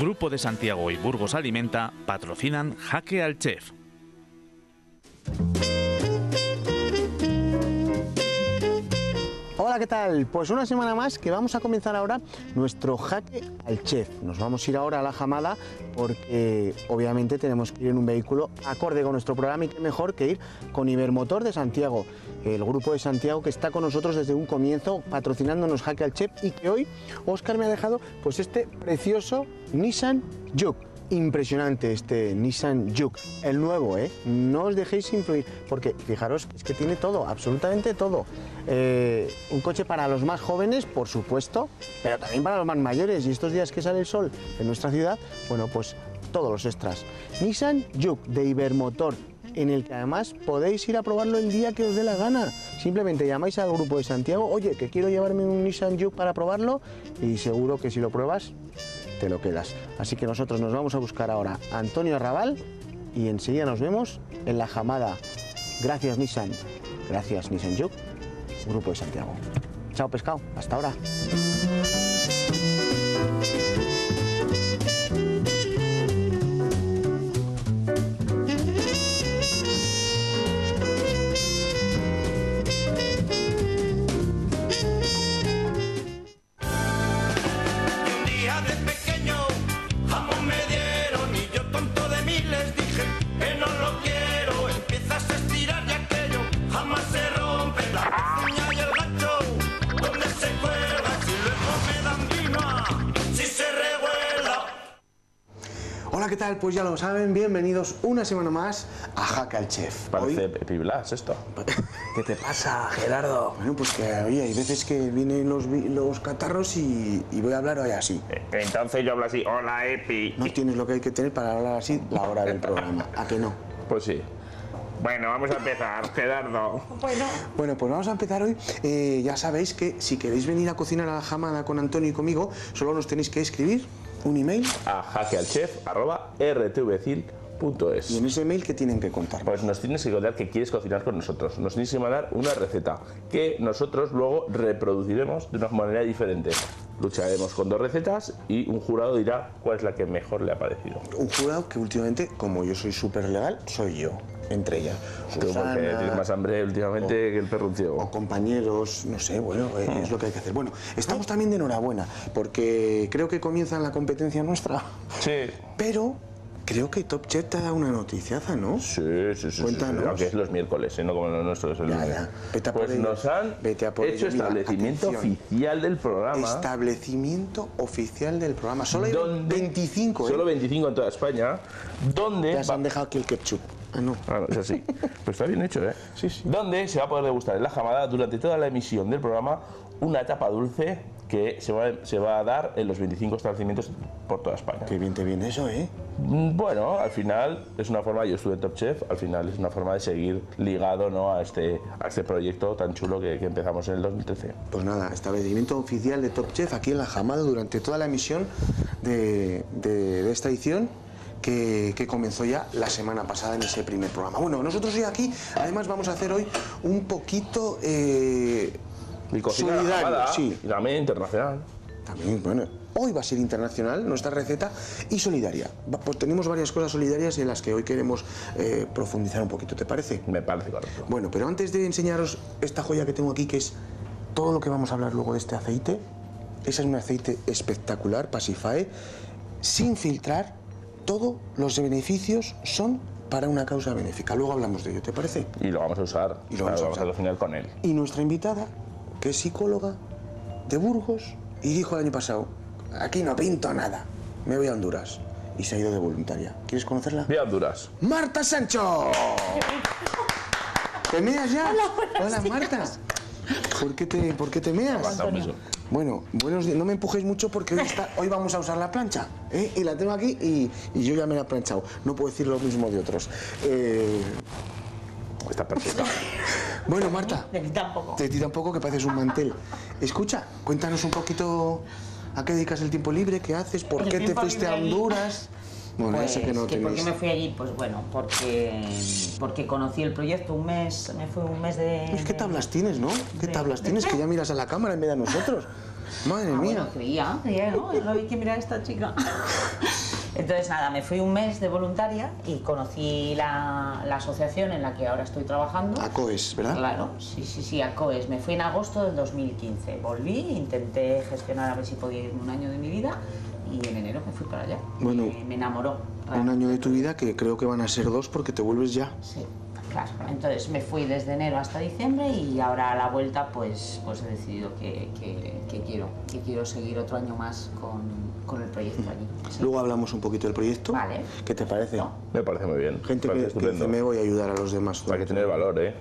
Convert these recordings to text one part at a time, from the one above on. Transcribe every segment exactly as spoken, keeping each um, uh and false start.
Grupo de Santiago y Burgos Alimenta patrocinan Jaque al Chef. Hola, ¿qué tal? Pues una semana más que vamos a comenzar ahora nuestro Jaque al Chef. Nos vamos a ir ahora a la Jamada porque obviamente tenemos que ir en un vehículo acorde con nuestro programa y qué mejor que ir con Ibermotor de Santiago, el grupo de Santiago que está con nosotros desde un comienzo patrocinándonos Jaque al Chef y que hoy Óscar me ha dejado pues este precioso Nissan Juke. Impresionante este Nissan Juke, el nuevo, ¿eh? No os dejéis influir, porque fijaros, es que tiene todo, absolutamente todo. Eh, un coche para los más jóvenes, por supuesto, pero también para los más mayores. Y estos días que sale el sol en nuestra ciudad, bueno, pues todos los extras. Nissan Juke de Ibermotor, en el que además podéis ir a probarlo el día que os dé la gana. Simplemente llamáis al grupo de Santiago, oye, que quiero llevarme un Nissan Juke para probarlo, y seguro que si lo pruebas, te lo quedas. Así que nosotros nos vamos a buscar ahora a Antonio Arrabal y enseguida nos vemos en la Jamada. Gracias Nissan, gracias Nissan Juke, Grupo de Santiago. Chao pescado, hasta ahora. Hola, ¿qué tal? Pues ya lo saben, bienvenidos una semana más a Jaque al Chef. Parece Epiblas esto. ¿Qué te pasa, Gerardo? Bueno, pues que oye, hay veces que vienen los, los catarros y, y voy a hablar hoy así. Entonces yo hablo así, hola Epi. No tienes lo que hay que tener para hablar así la hora del programa, ¿a que no? Pues sí. Bueno, vamos a empezar, Gerardo. Bueno, bueno pues vamos a empezar hoy. Eh, ya sabéis que si queréis venir a cocinar a la Jamada con Antonio y conmigo, solo nos tenéis que escribir un email a jaquealchef arroba r t v cil punto es. ¿Y en ese email qué tienen que contar? Pues nos tienes que contar que quieres cocinar con nosotros. Nos tienes que mandar una receta que nosotros luego reproduciremos de una manera diferente. Lucharemos con dos recetas y un jurado dirá cuál es la que mejor le ha parecido. Un jurado que últimamente, como yo soy súper legal, soy yo. Entre ellas. Tú porque tienes más hambre últimamente o, que el perro un ciego. O compañeros, no sé, bueno, hmm. es lo que hay que hacer. Bueno, estamos también de enhorabuena, porque creo que comienza la competencia nuestra. Sí. Pero creo que Top Chef te ha dado una noticiaza, ¿no? Sí, sí, sí. Cuéntanos. Sí, sí. Aunque es los miércoles, ¿eh? No como los nuestros. El ya, ya. Vete a por pues ello. nos han Vete a por hecho ello. Mira, establecimiento atención. oficial del programa. Establecimiento oficial del programa. Solo hay veinticinco, ¿eh? Solo veinticinco en toda España. ¿Dónde? Ya se han dejado aquí el ketchup. Ah, no. Ah, no, es así. Pues está bien hecho, ¿eh? Sí, sí. Donde se va a poder degustar en la Jamada durante toda la emisión del programa una etapa dulce que se va, se va a dar en los veinticinco establecimientos por toda España. Qué bien te viene eso, ¿eh? Bueno, al final es una forma, yo estuve en Top Chef, al final es una forma de seguir ligado, ¿no?, a este, a este proyecto tan chulo que, que empezamos en el dos mil trece. Pues nada, establecimiento oficial de Top Chef aquí en la Jamada durante toda la emisión de, de, de esta edición. Que, que comenzó ya la semana pasada en ese primer programa. Bueno, nosotros hoy aquí, además vamos a hacer hoy un poquito eh, y cocina solidario, Jamada, sí. Y también internacional. También, bueno, hoy va a ser internacional nuestra receta y solidaria. Va, pues tenemos varias cosas solidarias en las que hoy queremos eh, profundizar un poquito, ¿te parece? Me parece correcto. Bueno, pero antes de enseñaros esta joya que tengo aquí, que es todo lo que vamos a hablar luego de este aceite, ese es un aceite espectacular, Pasifae, sin filtrar. Todos los beneficios son para una causa benéfica. Luego hablamos de ello, ¿te parece? Y lo vamos a usar, y lo vamos, para, a, usar. vamos a cocinar con él. Y nuestra invitada, que es psicóloga de Burgos, y dijo el año pasado, aquí no pinto nada, me voy a Honduras. Y se ha ido de voluntaria. ¿Quieres conocerla? Voy a Honduras. ¡Marta Sancho! ¿Te meas ya? Hola, Hola Marta. ¿Por qué te, por qué te meas? Bueno, buenos días. No me empujes mucho porque hoy, está, hoy vamos a usar la plancha, ¿eh? Y la tengo aquí y, y yo ya me la he planchado. No puedo decir lo mismo de otros. Eh... Está perfecto. Bueno, Marta. De ti tampoco. De ti tampoco, que pareces un mantel. Escucha, cuéntanos un poquito a qué dedicas el tiempo libre, qué haces, por el qué te fuiste a Honduras. Bueno, pues, ya sé que no que ¿por qué tenéis. me fui allí? Pues bueno, porque, porque conocí el proyecto un mes, me fue un mes de... Pues, ¿qué de- tablas tienes, no? ¿Qué de- tablas de- tienes? Que ya miras a la cámara en vez de a nosotros. Madre Ah, mía. bueno, creía, creía, ¿no? No había que mirar a esta chica. Entonces, nada, me fui un mes de voluntaria y conocí la, la asociación en la que ahora estoy trabajando. ACOES, ¿verdad? Claro, sí, sí, sí, ACOES. Me fui en agosto del dos mil quince. Volví, intenté gestionar a ver si podía irme un año de mi vida y en enero me fui para allá. Bueno, me, me enamoró. Un año de tu vida que creo que van a ser dos porque te vuelves ya. Sí, claro. Entonces me fui desde enero hasta diciembre y ahora a la vuelta pues, pues he decidido que, que, que quiero, que quiero seguir otro año más con, con el proyecto allí. Sí. Luego hablamos un poquito del proyecto. Vale. ¿Qué te parece? No. Me parece muy bien. Gente me que, parece que dice, estupendo. me voy a ayudar a los demás. Hay que tener valor, ¿eh?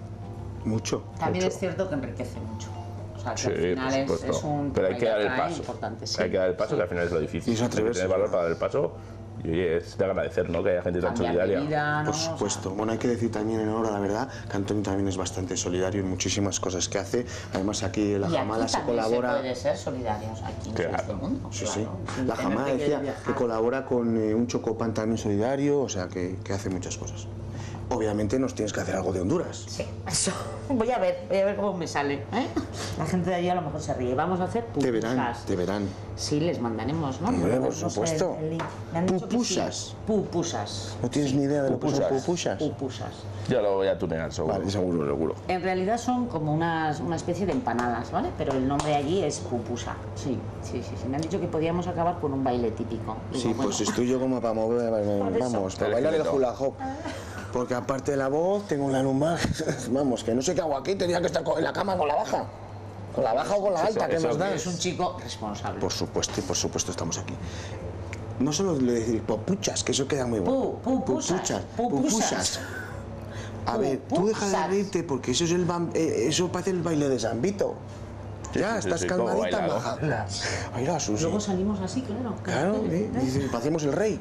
Mucho. También mucho. es cierto que enriquece mucho. O sea, que Sí, al final por es, supuesto. es un Pero hay que dar el tema paso. importante. Sí. Hay que dar el paso, Sí. que al final es lo difícil. Y es Hay que atreverse. tener valor para dar el paso. Y oye, es de agradecer, ¿no? Que haya gente tan Cambiar de solidaria. vida, ¿no? Por O sea, supuesto. Bueno, hay que decir también en honor a la verdad que Antonio también es bastante solidario en muchísimas cosas que hace. Además aquí en la y aquí Jamada se también colabora. se puede ser solidarios aquí en Claro. este mundo. Sí, claro, sí. sin La tener Jamada que decía viajar. que colabora con eh, un Chocopan también solidario, o sea que, que hace muchas cosas. Obviamente nos tienes que hacer algo de Honduras. Sí, eso. Voy a ver, voy a ver cómo me sale. ¿eh? La gente de allí a lo mejor se ríe. Vamos a hacer Te verán, pupusas. te verán. Sí, les mandaremos, ¿no? Hombre, por No sé, supuesto. el link. Me han dicho que sí. Pupusas. Pupusas. ¿No tienes ni idea de lo que son Pupusas. pupusas? Pupusas. Yo lo voy a tunear, seguro. Vale, seguro, seguro. En realidad son como unas, una especie de empanadas, ¿vale? Pero el nombre allí es pupusa. Sí, sí, sí, sí. Me han dicho que podíamos acabar con un baile típico. Digo, Sí, bueno, pues estoy yo como para mover, vamos, para El bailar el esqueleto. hula hop. Porque aparte de la voz, tengo una lumbar, vamos, que no sé qué hago aquí, tenía que estar con- en la cama con la baja. Con la baja o con la alta, ¿qué eso más da? que es un chico responsable. Por supuesto, y por supuesto estamos aquí. No solo le decir popuchas, que eso queda muy bueno. Pu- pupusas, pupusas. A ver, tú deja de Pupusas. reírte porque eso es el bam- eh, eso parece el baile de Zambito. Sí, Ya, sí, sí, estás sí, como calmadita, bailado. baja. Mira, Susi. Luego salimos así, claro. Claro, ¿eh? Dice, parecemos el rey.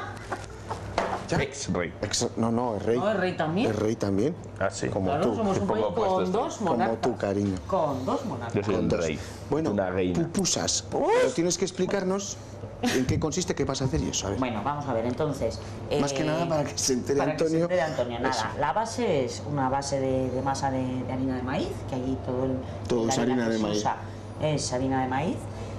Ya. Ex-rey. Ex- no, no, el rey. No, el rey también. El rey también. Ah, sí. Como Claro, tú. somos un Poco país con opuestos, dos Como monarcas. tú, cariño. Con dos monarcas. Yo soy un Dos. rey. Bueno, Una reina. pupusas. Pero tienes que explicarnos en qué consiste, qué vas a hacer y eso. A ver. Bueno, vamos a ver, entonces... Más que nada para que se entere para que se Antonio. entere Antonio, nada. Eso. La base es una base de, de masa de, de harina de maíz, que allí todo el... Todo la es harina que de se maíz. usa es harina de maíz.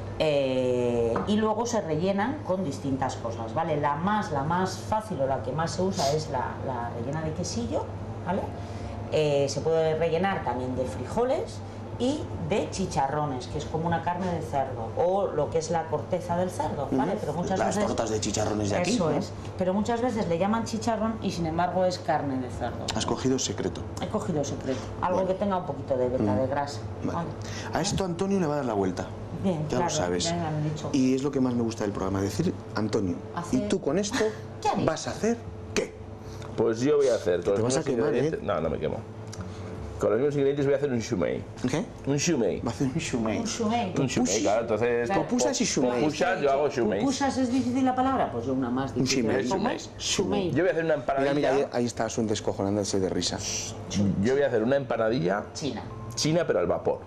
eh, y luego se rellenan con distintas cosas, ¿vale? La más, la más fácil o la que más se usa es la, la rellena de quesillo, ¿vale? Eh, se puede rellenar también de frijoles y de chicharrones, que es como una carne de cerdo, o lo que es la corteza del cerdo, ¿vale? Pero muchas Las veces... tortas de chicharrones de aquí. Eso ¿no? es, pero muchas veces le llaman chicharrón y sin embargo es carne de cerdo. Has cogido secreto. He cogido secreto, algo Bueno. que tenga un poquito de beta, de grasa. Vale. Vale. A esto Antonio le va a dar la vuelta. Bien, ya claro, lo sabes. ya me han dicho. Y es lo que más me gusta del programa, decir, Antonio, Hacer- ¿y tú con esto ¿Qué haré? vas a hacer qué? Pues yo voy a hacer. con te los vas a mismos quemar, ingredientes- ¿eh? No, no me quemo. Con los mismos ingredientes voy a hacer un shumei. ¿Qué? Un shumei. Va a hacer un shumei. Un shumei. Un shumei, claro. Entonces. Claro. Pupusas y shumei. Pupusas, yo hago shumei. ¿Pupusas es difícil la palabra? Pues yo una más difícil. shumei. ¿Cómo Shumei. es? Shumei. Yo voy a hacer una Mira, empanadilla. mira, ahí, ahí está Asun descojonándose de risa. Yo voy a hacer una empanadilla China. china, pero al vapor.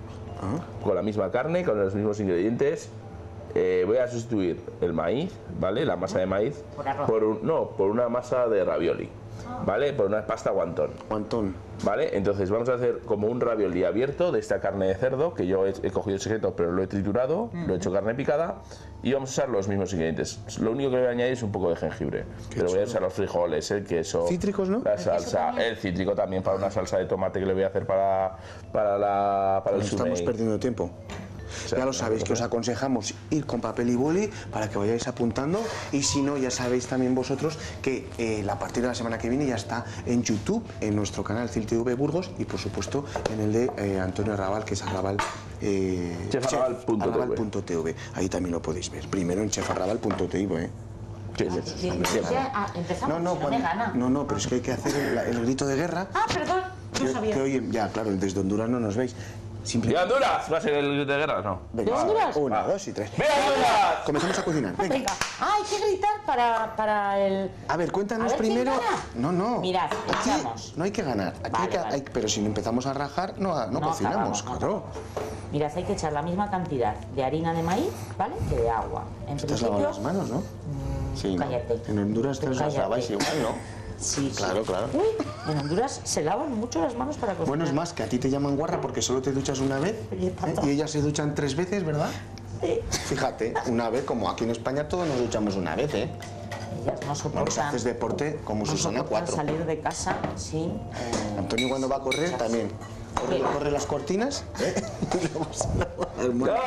Ah. Con la misma carne, con los mismos ingredientes. Eh, voy a sustituir el maíz, ¿vale? La masa de maíz. Por arroz. Por un, no, por una masa de ravioli. ¿Vale? Por una pasta guantón. Guantón. ¿Vale? Entonces vamos a hacer como un ravioli abierto de esta carne de cerdo, que yo he, he cogido el secreto, pero lo he triturado, lo he hecho carne picada, y vamos a usar los mismos ingredientes. Lo único que le voy a añadir es un poco de jengibre. Pero voy a usar los frijoles, el queso, Cítricos, ¿no? la ¿El queso salsa, también? el cítrico también para una salsa de tomate que le voy a hacer para, para, la, para el Nos estamos shumei. perdiendo tiempo. sea, Ya lo no, sabéis, no, que os no. aconsejamos ir con papel y boli para que vayáis apuntando, y si no, ya sabéis también vosotros que eh, a partir de la semana que viene ya está en YouTube, en nuestro canal C I L T V Burgos, y por supuesto en el de eh, Antonio Arrabal, que es Arrabal eh, chef arrabal punto t v. arrabal punto t v. Ahí también lo podéis ver. Primero en chef arrabal punto t v, ¿eh? Sí, sí, Sí, sí. sí, ya, ah, empezamos, No, no, si no cuando- me gana. no, no, pero es que hay que hacer el, el grito de guerra. Ah, perdón, no que, sabía. que oye, ya, claro, desde Honduras no nos veis. ¿Y Simplemente. Honduras? ¿Va a ser el grito de guerra? No. Venga, ¿De Honduras? Una, Va. dos y tres. ¡Viva Honduras! Comenzamos a cocinar. Venga. Venga, ah, hay que gritar para, para el... A ver, cuéntanos A ver, ¿quién primero. gana? No, no. Mirad, aquí echamos. no hay que ganar. Aquí Vale, hay que, vale. hay- pero si no empezamos a rajar, no, no, No cocinamos, acabamos, no claro. Mirad, hay que echar la misma cantidad de harina de maíz, ¿vale? Que de agua. En Te has lavado principio, las manos, ¿no? mm, Sí, ¿no? Cállate. En Honduras te Tú las laváis cállate. igual, ¿no? Sí, Claro, sí. claro. Uy, en Honduras se lavan mucho las manos para cocinar. Bueno, es más, que a ti te llaman guarra porque solo te duchas una vez Oye, ¿eh? pata. Y ellas se duchan tres veces, ¿verdad? Sí. Fíjate, una vez, como aquí en España todos nos duchamos una vez, ¿eh? Ellas no Bueno, si soportan, haces deporte como no Susana, soportan cuatro. salir de casa sin... eh, Antonio cuando va a correr también. Corre, ¿Qué? corre las cortinas, ¿eh? Y luego se lava las manos.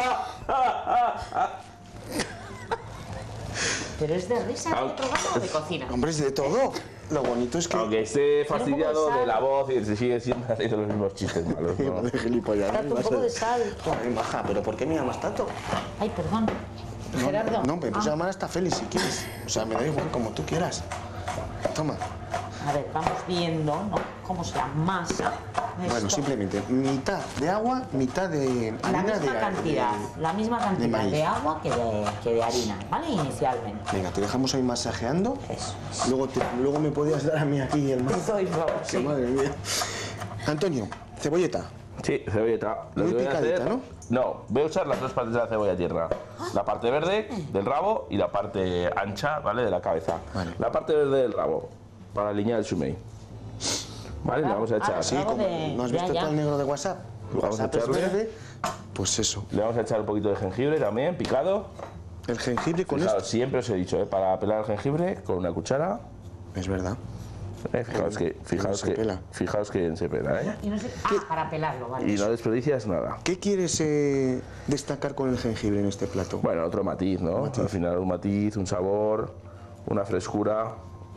¿Pero es de risa Ah. este programa o de cocina? Hombre, es de todo. Lo bonito es que... Aunque esté fastidiado sal. de la voz y se sigue siendo haciendo los mismos chistes malos, ¿no? De gilipollas, Date ¿no? un poco de sal. Ay, maja, ¿pero por qué me llamas tanto? Ay, perdón. Gerardo. No, me puedes Ah, llamar hasta Félix si quieres. O sea, me da igual, como tú quieras. Toma. A ver, vamos viendo, ¿no? Cómo se amasa Bueno, esto. simplemente mitad de agua, mitad de La harina misma de cantidad, de- la misma cantidad maíz. de agua que de, que de harina, ¿vale? Inicialmente. Venga, te dejamos ahí masajeando. Eso. Luego, te- luego me podías dar a mí aquí el Te más. doy, por favor, sí. Madre mía. Antonio, cebolleta. Sí, cebolleta. Lo Muy que voy a picadita, hacer- ¿no? No, voy a usar las dos partes de la cebolla tierna. La parte verde del rabo y la parte ancha, ¿vale? De la cabeza. Vale. La parte verde del rabo, para alinear el shumei. Vale, le vamos a echar. Ah, Sí, Rabo como, de- ¿no has ya, visto ya. todo el negro de WhatsApp? Vamos a WhatsApp es echarle. verde. Pues eso. Le vamos a echar un poquito de jengibre también, picado. El jengibre con Fijaos, esto. siempre os he dicho, ¿eh? Para pelar el jengibre con una cuchara. Es verdad. Eh, fijaos que, fijaos se que, pela. fijaos que bien se pela, ¿eh? Y no sé, ah, para pelarlo, vale. Y no desperdicias nada. ¿Qué quieres eh, destacar con el jengibre en este plato? Bueno, otro matiz, ¿no? Al final un matiz, un sabor, una frescura.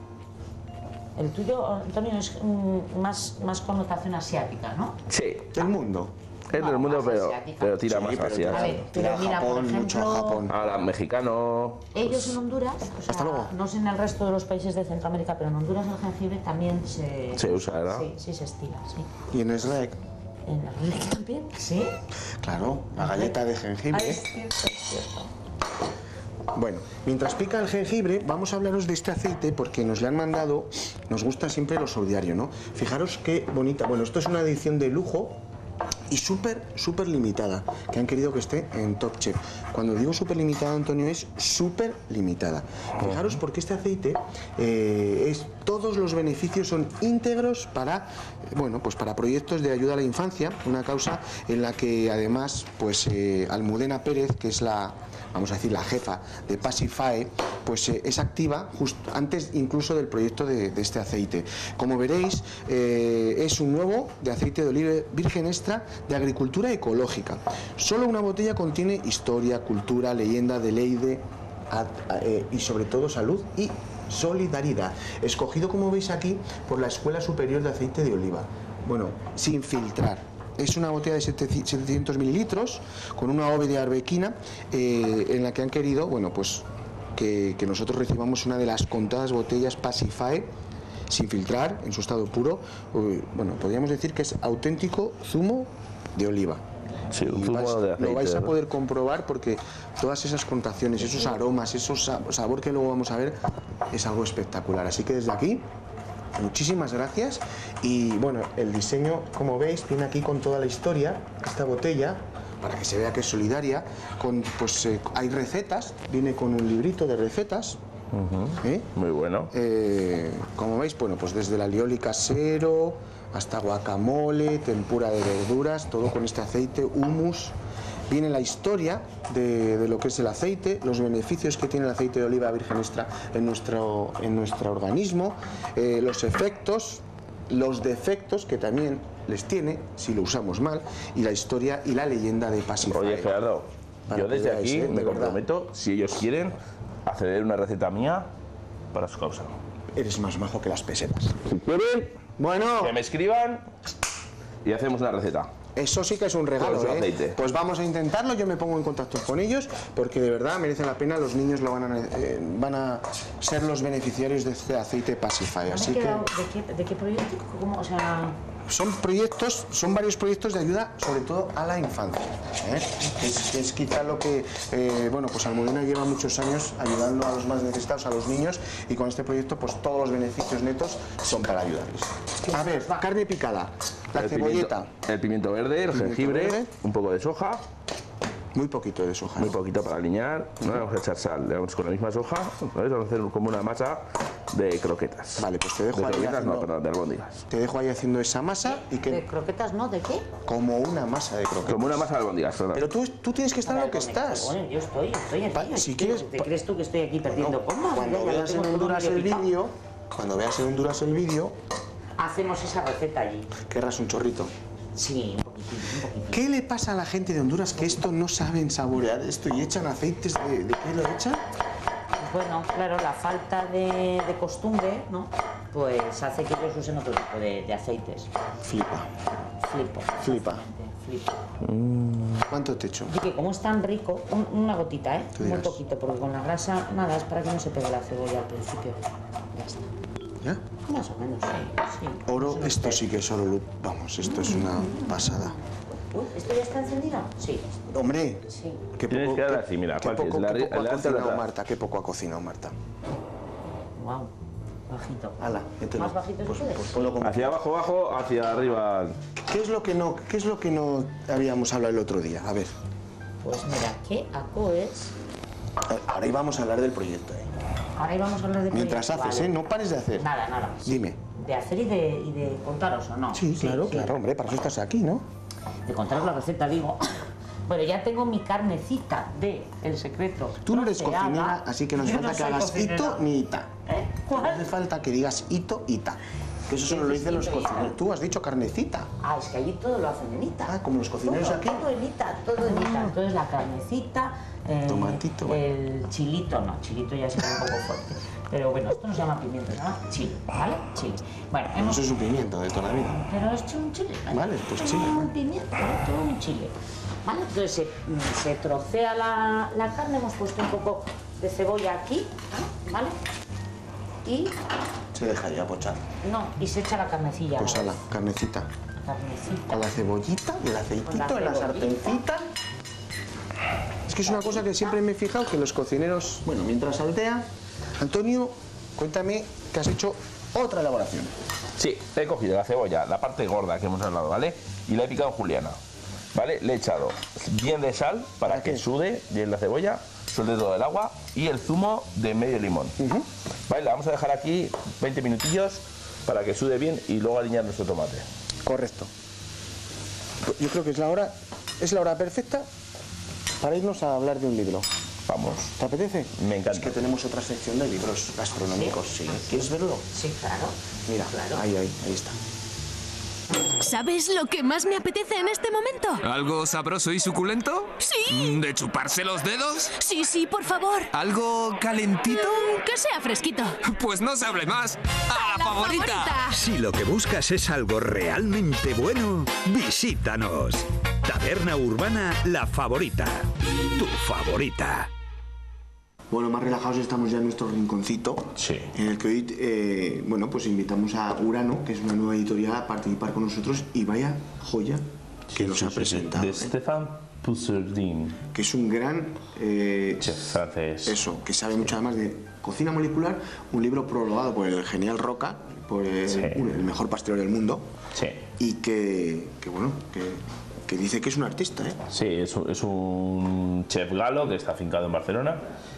El tuyo, Antonio, es mm, más, más connotación asiática, ¿no? Sí, Del mundo. es No, del mundo, más pero, asiática. pero tira Sí, más pero hacia. A ver, Tira pero mira, por Japón, mucho a ejemplo, Japón. Ahora, mexicano. ellos en Honduras, o sea, Hasta luego. no sé en el resto de los países de Centroamérica, pero en Honduras el jengibre también se... Se usa, ¿verdad? Sí, sí se estila, sí. Y en Israel, En el Rick también, sí. claro, la galleta de Ah, jengibre. es cierto, es cierto. Bueno, mientras pica el jengibre, vamos a hablaros de este aceite porque nos le han mandado, nos gusta siempre lo diario, ¿no? Fijaros qué bonita, bueno, esto es una edición de lujo y súper, súper limitada, que han querido que esté en Top Chef. Cuando digo súper limitada, Antonio, es súper limitada. Fijaros porque este aceite, eh, es, todos los beneficios son íntegros para, eh, bueno, pues para proyectos de ayuda a la infancia, una causa en la que además, pues eh, Almudena Pérez, que es la, vamos a decir, la jefa de Pacifae, pues eh, es activa justo antes incluso del proyecto de, de este aceite. Como veréis, eh, es un nuevo de aceite de oliva virgen extra de agricultura ecológica. Solo una botella contiene historia, cultura, leyenda de Leyde a- a- eh, y sobre todo salud y solidaridad. Escogido, como veis aquí, por la Escuela Superior de Aceite de Oliva. Bueno, sin filtrar. Es una botella de setecientos mililitros con una O V de arbequina eh, en la que han querido, bueno, pues que, que nosotros recibamos una de las contadas botellas Pacifae sin filtrar, en su estado puro. Uy, bueno, podríamos decir que es auténtico zumo de oliva. Sí, un Y zumo vais- de aceite. lo vais a ¿verdad? poder comprobar porque todas esas contaciones, esos aromas, esos sab- sabor que luego vamos a ver es algo espectacular. Así que desde aquí, muchísimas gracias. Y bueno, el diseño, como veis, viene aquí con toda la historia, esta botella, para que se vea que es solidaria. Con, pues eh, hay recetas, viene con un librito de recetas. ¿eh? Muy bueno. Eh, como veis, bueno, pues desde el alioli casero hasta guacamole, tempura de verduras, todo con este aceite, hummus. Viene la historia de, de lo que es el aceite, los beneficios que tiene el aceite de oliva virgen extra en nuestro, en nuestro organismo, eh, los efectos, los defectos que también les tiene si lo usamos mal, y la historia y la leyenda de Pacifae. Oye, Gerardo, Para yo que desde veáis, aquí ¿eh? De me verdad. comprometo, si ellos quieren, a ceder una receta mía para su causa. Eres más majo que las pesetas. Si quieren, Bueno, que me escriban y hacemos una receta. eso sí que es un regalo, Con su ¿eh? aceite. Pues vamos a intentarlo, yo me pongo en contacto con ellos porque de verdad merece la pena, los niños lo van a, eh, van a ser los beneficiarios de este aceite Pacifae. ¿Me he Así que quedado- ¿De qué, de qué proyecto? ¿Cómo? O sea, son proyectos, son varios proyectos de ayuda sobre todo a la infancia, ¿eh? es, es quizá lo que, eh, bueno, pues Almudena lleva muchos años ayudando a los más necesitados, a los niños, y con este proyecto pues todos los beneficios netos son para ayudarles. A ver, carne picada, la el cebolleta. Pimiento, el pimiento verde, el Pimiento jengibre, verde. un poco de soja Muy poquito de soja. Muy ¿no? poquito para alinear. No le vamos a echar sal. Le vamos con la misma soja. ¿Sabes? Vamos a hacer como una masa de croquetas. Vale, pues te dejo de ahí croquetas, haciendo, no, perdón, de albóndigas. te dejo ahí haciendo esa masa y que ¿De croquetas no? ¿De qué? como una masa de croquetas. Como una masa de albóndigas, perdón. Pero tú, tú tienes que estar en lo que estás. Bueno, yo estoy, estoy aquí. Pa- si ¿Qué- quieres- ¿Te crees tú que estoy aquí perdiendo No, comas? cuando Ya, ya lo veas en tengo todo Honduras medio el picado. vídeo, cuando veas en Honduras el vídeo, Hacemos esa receta allí. querrás un chorrito. Sí, un poquitín, un poquitín. ¿Qué le pasa a la gente de Honduras que esto no saben saborear esto y echan aceites de, ¿de qué lo echan? Pues bueno, claro, la falta de, de costumbre, ¿no? Pues hace que ellos usen otro tipo de, de aceites. Flipa, Flipo. flipa. Flipo. ¿Cuánto te echo? Así que como es tan rico, un- una gotita, ¿eh? Tú Muy dirás. poquito, porque con la grasa, nada, es para que no se pegue la cebolla al principio. Ya está. ¿Ya? Más o menos, sí. sí. Oro, No se nos esto pegue. sí que es oro luz. Vamos, esto es una pasada. Uy, ¿esto ya está encendido? Sí. Hombre, Sí. qué Tienes poco, que dar qué- así, mira, qué Joaquín, poco, la- qué poco ha adelante, cocinado atrás. Marta, qué poco ha cocinado Marta. Wow. Bajito. Hala, mételo. ¿Más bajito si Pues, puedes? pues ponlo como- Hacia abajo, abajo, hacia arriba. ¿Qué es lo que no, qué es lo que no habíamos hablado el otro día? A ver, Pues mira, ¿qué aco es? a- ahora íbamos a hablar del proyecto. ¿eh? Ahora íbamos a hablar de Mientras proyecto, haces, vale. ¿eh? No pares de hacer. Nada, nada. Sí. Dime. De hacer y de, y de contaros, ¿o no? Sí, claro, claro, hombre, para eso estás aquí, ¿no? De contaros la receta, digo. Bueno, ya tengo mi carnecita de El Secreto. Tú no eres troceada. cocinera, así que no hace Yo falta que soy hagas cocinera. hito ni ita. ¿Eh? No hace ¿Cuál? falta que digas hito, ita. Que eso solo lo dicen los Hito, ita. cocineros. Tú has dicho carnecita. Ah, es que allí todo lo hacen en ita. Ah, como los cocineros todo, aquí. Todo en ita, todo en ita. Entonces la carnecita, eh, Tomatito. el chilito, no, chilito ya sería un poco fuerte. Pero bueno, esto no se llama pimiento, se llama chile, ¿vale? Chile. Bueno, hemos... Eso es un pimiento de toda la vida. Pero es un chile. Vale, pues Como chile, un vale. pimiento, todo un chile. ¿Vale? Entonces se, se trocea la, la carne, hemos puesto un poco de cebolla aquí, ¿vale? Y, Se dejaría pochar. no, y se echa la carnecilla. Pues a la carnecita. Carnecita. Con la cebollita, el aceitito, Con la en la cebollita. sartencita. Es que es una cosa que siempre me he fijado que los cocineros, bueno, mientras saltea, Antonio, cuéntame que has hecho otra elaboración. Sí, he cogido la cebolla, la parte gorda que hemos hablado, ¿vale? Y la he picado en juliana, ¿vale? Le he echado bien de sal para ¿Para que qué? sude bien la cebolla, suelte todo el agua y el zumo de medio limón. ¿Vale? La vamos a dejar aquí veinte minutillos para que sude bien y luego alinear nuestro tomate. Correcto. Pues yo creo que es la hora, es la hora perfecta para irnos a hablar de un libro. Vamos. ¿Te apetece? Me encanta. Es que tenemos otra sección de libros gastronómicos, sí. ¿Quieres verlo? Sí, claro. Mira, Claro. ahí, ahí, ahí está. ¿Sabes lo que más me apetece en este momento? ¿Algo sabroso y suculento? Sí. ¿De chuparse los dedos? Sí, sí, por favor. ¿Algo calentito? Mm, Que sea fresquito. Pues no se hable más. ¡A la favorita! Si lo que buscas es algo realmente bueno, visítanos. Taberna Urbana La Favorita. Tu favorita. Bueno, más relajados estamos ya en nuestro rinconcito, Sí. en el que hoy, eh, bueno, pues invitamos a Urano, que es una nueva editorial, a participar con nosotros y vaya joya que nos ha presentado, De ¿eh? Stéphane Poussardin, Que es un gran, eh, chef francés. eso, que sabe mucho además de cocina molecular, un libro prologado por el genial Roca, por el, Sí. un- el mejor pastelero del mundo, Sí. y que, que bueno, que, que dice que es un artista, ¿eh? Sí, es un, es un chef galo que está afincado en Barcelona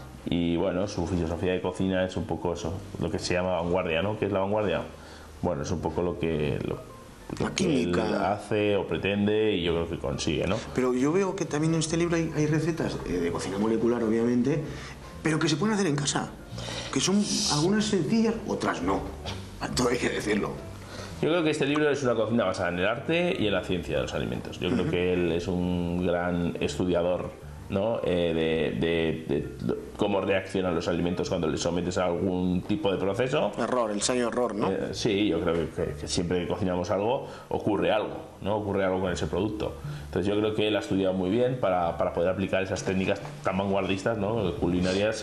y bueno, su filosofía de cocina es un poco eso, lo que se llama vanguardia, ¿no? ¿Qué es la vanguardia? Bueno, es un poco lo que, lo, La lo que él química. hace o pretende y yo creo que consigue, ¿no? Pero yo veo que también en este libro hay, hay recetas eh, de cocina molecular, obviamente, pero que se pueden hacer en casa. Que son algunas sencillas, otras no. Todo hay que decirlo. Yo creo que este libro es una cocina basada en el arte y en la ciencia de los alimentos. Yo creo que él es un gran estudiador, ¿no? Eh, de, de- de cómo reaccionan los alimentos cuando les sometes a algún tipo de proceso. Error, el ensayo error, ¿no? Eh, sí, yo creo que, que- que siempre que cocinamos algo ocurre algo, ¿no? Ocurre algo con ese producto. Entonces yo creo que él ha estudiado muy bien para, para poder aplicar esas técnicas tan vanguardistas, ¿no? Culinarias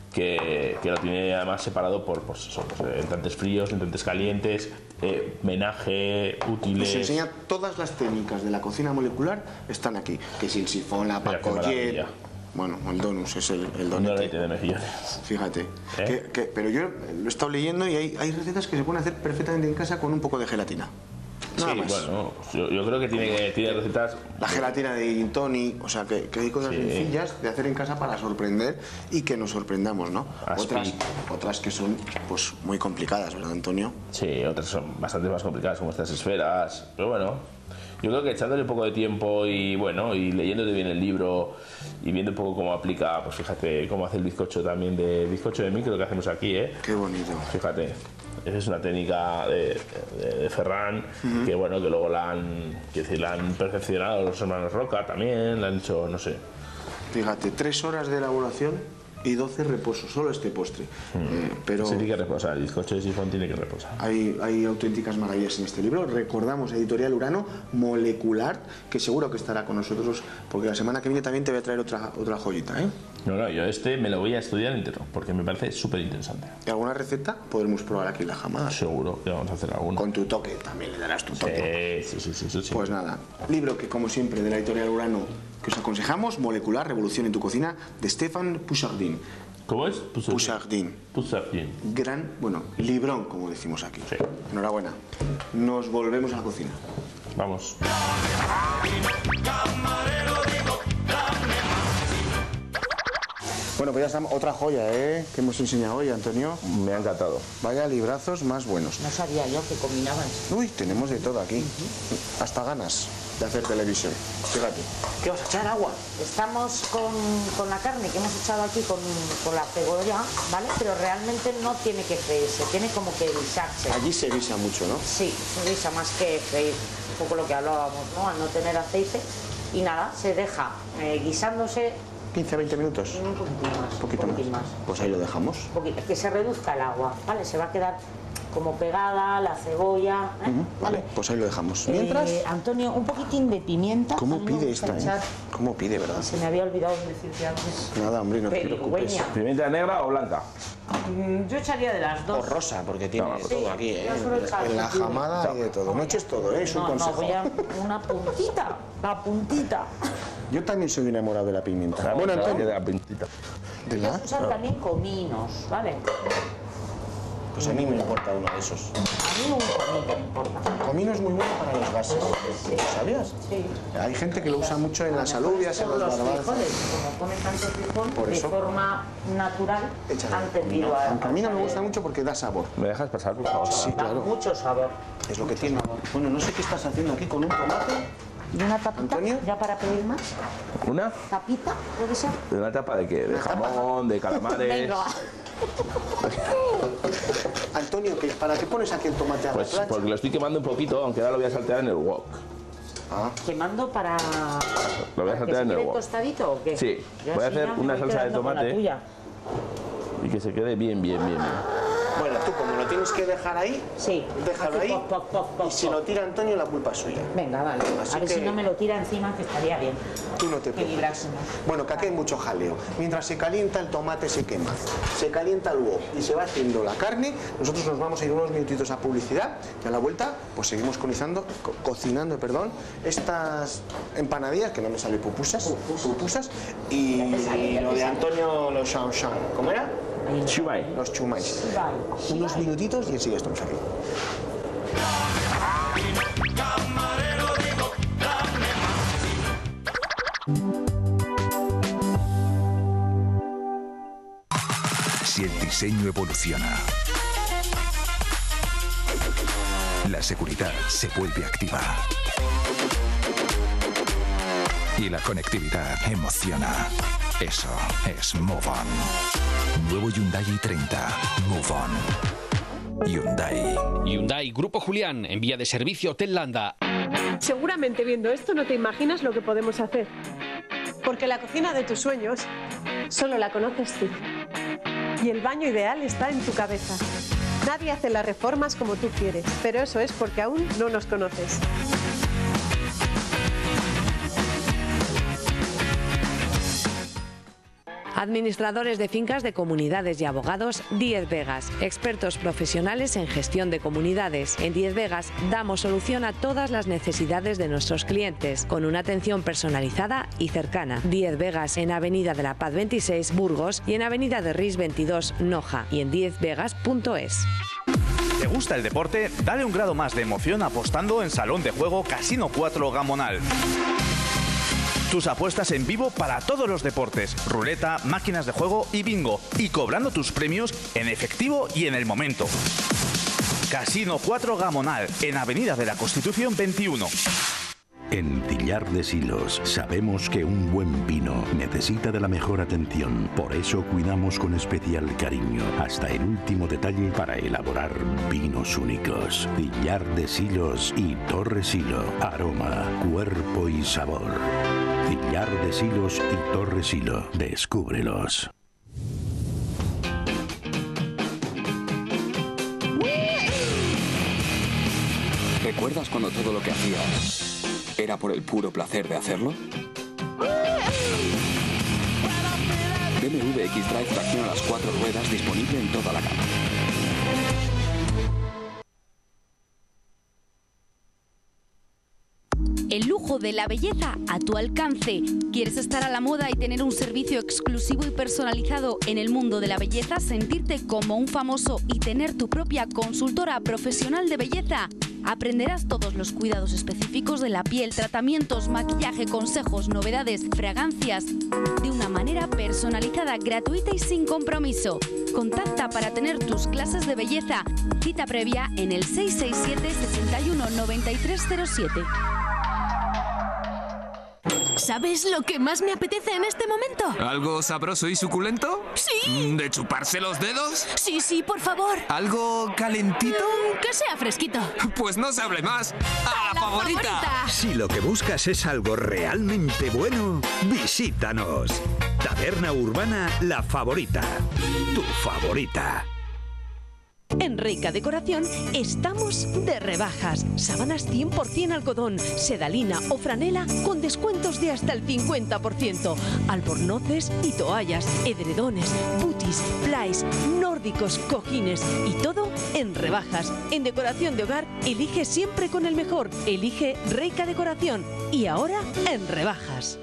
que, que lo tiene además separado por pues, eso, pues, entrantes fríos, entrantes calientes, eh, menaje, útiles. Nos enseña todas las técnicas de la cocina molecular, están aquí. Que si el sifón, la Mira qué pacoyer... maravilla. Bueno, el donus es el, el Un donete. donete de mejillones. Fíjate. ¿Eh? Que- que- pero yo lo he estado leyendo y hay, hay recetas que se pueden hacer perfectamente en casa con un poco de gelatina. Nada Sí, más. bueno, yo, yo creo que tiene, tiene recetas. La gelatina de gin tonic, o sea, que, que hay cosas Sí. sencillas de hacer en casa para sorprender y que nos sorprendamos, ¿no? Aspi. Otras, otras que son pues muy complicadas, ¿verdad, Antonio? Sí, otras son bastante más complicadas, como estas esferas. Pero bueno, yo creo que echándole un poco de tiempo y bueno, y leyéndote bien el libro y viendo un poco cómo aplica, pues fíjate cómo hace el bizcocho también de bizcocho de micro que hacemos aquí, ¿eh? Qué bonito. Fíjate, esa es una técnica de, de, de Ferran, que bueno, que luego la han, quiero decir, la han perfeccionado los hermanos Roca también, la han hecho, no sé. Fíjate, tres horas de elaboración y doce reposos, solo este postre. Eh, pero Sí, tiene que reposar, el bizcocho de sifón tiene que reposar. hay, hay auténticas maravillas en este libro. Recordamos, Editorial Urano, Molecular, que seguro que estará con nosotros, porque la semana que viene también te voy a traer otra, otra joyita, ¿eh? No, no, yo este me lo voy a estudiar entero, porque me parece súper interesante. Y alguna receta podremos probar aquí en la jamada. Seguro que vamos a hacer alguna. Con tu toque, también le darás tu toque. Sí, sí, sí, sí, sí. Pues nada, libro que como siempre de la Editorial Urano que os aconsejamos, Molecular, Revolución en tu cocina, de Stéphane Pouchardin. ¿Cómo es? Pouchardin. Pouchardin. Pouchardin. Gran, bueno, librón, como decimos aquí. Sí. Enhorabuena. Nos volvemos a la cocina. Vamos. Bueno, pues ya estamos. Otra joya, ¿eh? Que hemos enseñado hoy, Antonio. Me ha encantado. Vaya librazos más buenos. No sabía yo que combinabais. Uy, tenemos de todo aquí. Hasta ganas de hacer televisión. Fíjate. ¿Qué vas a echar? Agua. Estamos con, con la carne que hemos echado aquí con, con la cebolla, ¿vale? Pero realmente no tiene que freírse, tiene como que guisarse. Allí se guisa mucho, ¿no? Sí, se guisa más que freír, un poco lo que hablábamos, ¿no? Al no tener aceite. Y nada, se deja eh, guisándose quince a veinte minutos. un poquitín más. Un poquito poquitín más. Pues ahí lo dejamos. Un poquito, que se reduzca el agua, ¿vale? Se va a quedar como pegada la cebolla, ¿eh? Vale, pues ahí lo dejamos. Mientras, Eh, Antonio, un poquitín de pimienta. ¿cómo A mí me pide gusta esta, echar- eh? ¿Cómo pide, verdad? Se me había olvidado decirte antes. Nada, hombre, no te preocupes. Peligüeña. ¿Pimienta negra o blanca? Mm, Yo echaría de las O dos. rosa, porque tiene No, de sí, todo aquí, ¿eh? yo suelo echar En la azul. jamada hay de todo. No eches todo, ¿eh? Es un No, no, consejo. voy a una puntita, la puntita. Yo también soy enamorado de la pimienta. Bueno, Claro, Antonio, de la pintita. ¿de la? Puedes usar también cominos, ¿vale? Pues a mí me importa uno de esos. A mí un comino me importa. Comino es muy bueno para los gases. Sí. ¿Sabías? Sí. Hay gente que lo usa mucho en las alubias, en Por las los garbanzos. frijoles, como comen tanto frijol, Por de eso. forma natural Échale han tendido a... Aunque a mí no me gusta mucho porque da sabor. ¿Me dejas pasar, por favor? Sí, Da claro. mucho sabor. Es lo que tiene. Bueno, no sé qué estás haciendo aquí con un tomate. ¿Y una tapita? Antonio. ¿Ya para pedir más? ¿Una? ¿Tapita? ¿Puede ser? ¿De una tapa de qué? ¿De jamón? ¿De calamares? Venga. Antonio, ¿qué- ¿para qué pones aquí el tomate a la Pues plancha? porque lo estoy quemando un poquito, aunque ahora lo voy a saltear en el wok. Ah, ¿Quemando para, Lo voy a para que saltear se en el quede wok. tostadito o qué? Sí, Yo voy a así hacer ya me una voy salsa de quedando con la tomate. tuya. Y que se quede bien, bien, bien, bien. bueno, tú como lo tienes que dejar ahí, Sí. déjalo Así, ahí. pop, pop, pop, pop, Y si pop. lo tira Antonio, la culpa es suya. Venga, vale. Así a ver que- si no me lo tira encima, que estaría bien. Tú no te Que preocupes. librásemos. Bueno, que aquí hay mucho jaleo. Mientras se calienta el tomate se quema, se calienta el wok y se va haciendo la carne, nosotros nos vamos a ir unos minutitos a publicidad y a la vuelta pues seguimos cocinando, co- cocinando perdón, estas empanadillas, que no me sale pupusas, pupusas y, y lo de Antonio los shao shao. ¿Cómo era? Chubay. Los chumais. Vale. Unos minutitos y enseguida estamos aquí. Si el diseño evoluciona, la seguridad se vuelve activa. Y la conectividad emociona. Eso es Move On. Nuevo Hyundai i treinta. Move On. Hyundai. Hyundai Grupo Julián, en vía de servicio Hotel Landa. Seguramente viendo esto no te imaginas lo que podemos hacer. Porque la cocina de tus sueños solo la conoces tú. Y el baño ideal está en tu cabeza. Nadie hace las reformas como tú quieres, pero eso es porque aún no nos conoces. Administradores de fincas de comunidades y abogados Diez Vegas, expertos profesionales en gestión de comunidades. En Diez Vegas damos solución a todas las necesidades de nuestros clientes, con una atención personalizada y cercana. Diez Vegas en Avenida de la Paz veintiséis, Burgos, y en Avenida de Ris veintidós, Noja, y en diez vegas punto es. ¿Te gusta el deporte? Dale un grado más de emoción apostando en Salón de Juego Casino cuatro Gamonal. Tus apuestas en vivo para todos los deportes, ruleta, máquinas de juego y bingo, y cobrando tus premios en efectivo y en el momento. Casino cuatro Gamonal, en Avenida de la Constitución veintiuno. En Tillar de Silos sabemos que un buen vino necesita de la mejor atención. Por eso cuidamos con especial cariño hasta el último detalle para elaborar vinos únicos. Tillar de Silos y Torre Silo. Aroma, cuerpo y sabor. Tillar de Silos y Torre Silo. Descúbrelos. ¿Recuerdas cuando todo lo que hacías era por el puro placer de hacerlo? B M W X-Drive tracción a las cuatro ruedas disponible en toda la gama. El lujo de la belleza a tu alcance. ¿Quieres estar a la moda y tener un servicio exclusivo y personalizado en el mundo de la belleza? ¿Sentirte como un famoso y tener tu propia consultora profesional de belleza? Aprenderás todos los cuidados específicos de la piel, tratamientos, maquillaje, consejos, novedades, fragancias, de una manera personalizada, gratuita y sin compromiso. Contacta para tener tus clases de belleza. Cita previa en el seis seis siete, seis uno, nueve tres cero siete. ¿Sabes lo que más me apetece en este momento? ¿Algo sabroso y suculento? Sí. ¿De chuparse los dedos? Sí, sí, por favor. ¿Algo calentito? Mm, que sea fresquito. Pues no se hable más. ¡A la, la favorita! favorita! Si lo que buscas es algo realmente bueno, visítanos. Taberna Urbana La Favorita. Tu favorita. En Reika Decoración estamos de rebajas. Sábanas cien por cien algodón, sedalina o franela con descuentos de hasta el cincuenta por ciento. Albornoces y toallas, edredones, putis, plais, nórdicos, cojines y todo en rebajas. En decoración de hogar, elige siempre con el mejor. Elige Reika Decoración. Y ahora en rebajas.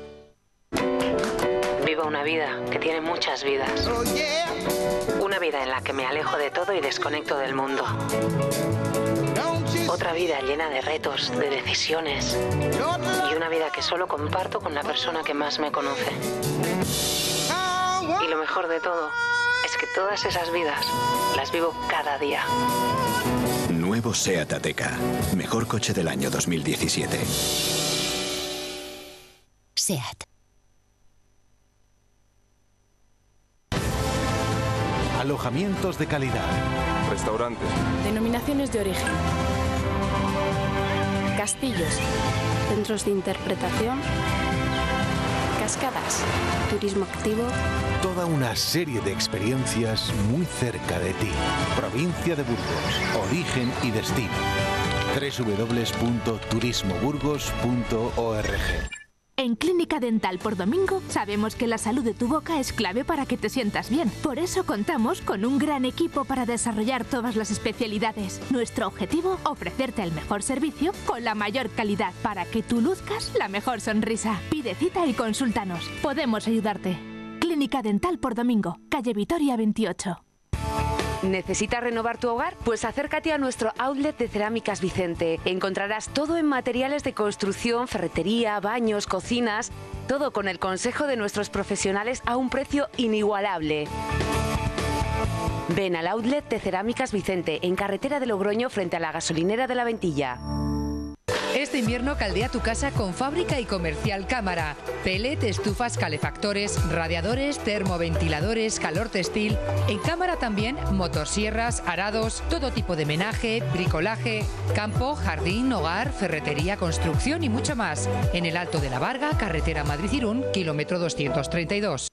Vivo una vida que tiene muchas vidas. Oh, yeah. Una vida en la que me alejo de todo y desconecto del mundo. Otra vida llena de retos, de decisiones. Y una vida que solo comparto con la persona que más me conoce. Y lo mejor de todo es que todas esas vidas las vivo cada día. Nuevo SEAT Ateca. Mejor coche del año dos mil diecisiete. SEAT. Alojamientos de calidad. Restaurantes. Denominaciones de origen. Castillos. Centros de interpretación. Cascadas. Turismo activo. Toda una serie de experiencias muy cerca de ti. Provincia de Burgos. Origen y destino. doble u doble u doble u punto turismo burgos punto org. En Clínica Dental por Domingo sabemos que la salud de tu boca es clave para que te sientas bien. Por eso contamos con un gran equipo para desarrollar todas las especialidades. Nuestro objetivo, ofrecerte el mejor servicio con la mayor calidad para que tú luzcas la mejor sonrisa. Pide cita y consúltanos. Podemos ayudarte. Clínica Dental por Domingo, calle Vitoria veintiocho. ¿Necesitas renovar tu hogar? Pues acércate a nuestro outlet de Cerámicas Vicente. Encontrarás todo en materiales de construcción, ferretería, baños, cocinas, todo con el consejo de nuestros profesionales a un precio inigualable. Ven al outlet de Cerámicas Vicente, en carretera de Logroño frente a la gasolinera de La Ventilla. Este invierno caldea tu casa con Fábrica y Comercial Cámara. Pellet, estufas, calefactores, radiadores, termoventiladores, calor textil. En Cámara también motosierras, arados, todo tipo de menaje, bricolaje, campo, jardín, hogar, ferretería, construcción y mucho más. En el Alto de la Varga, carretera Madrid-Irún, kilómetro doscientos treinta y dos.